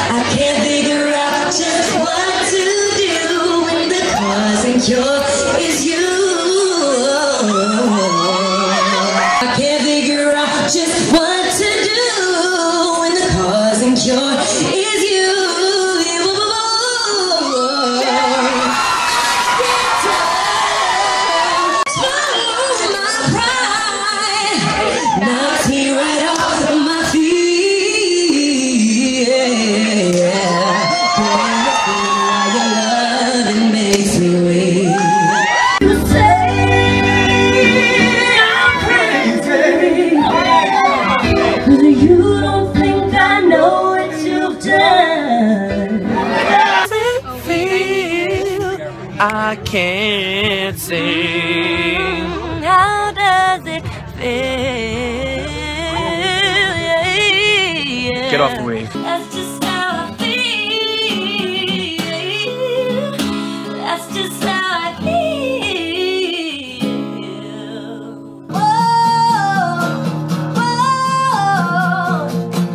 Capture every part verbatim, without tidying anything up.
I can't figure out just what to do when the cause and cure is you. I can't figure out just what to do when the cause and cure is you. Knocks me right off my feet. Yeah. Your loving makes me weak. You say I'm crazy, 'cause you don't think I know what you've done. I can't sing. How does it feel? Get off of me. That's just how I feel. That's just how I feel. Whoa, whoa,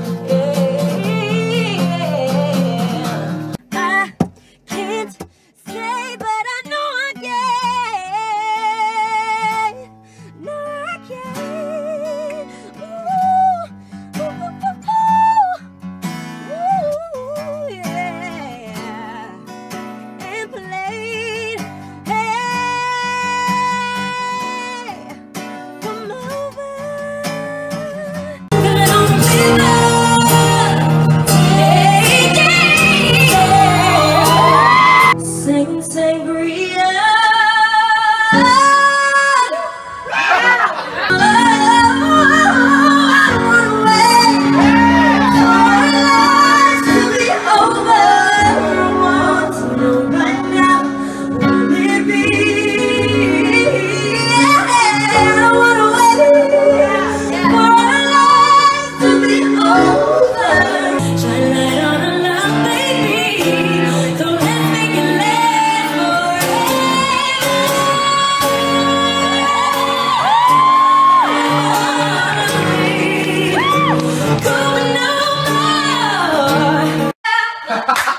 yeah. I can't say, but I know I can. No, I can't. Ooh, ooh, ooh, ooh, ooh, yeah. And played, hey, come over. Come over, hey, yeah. Sing sangria. Ha ha!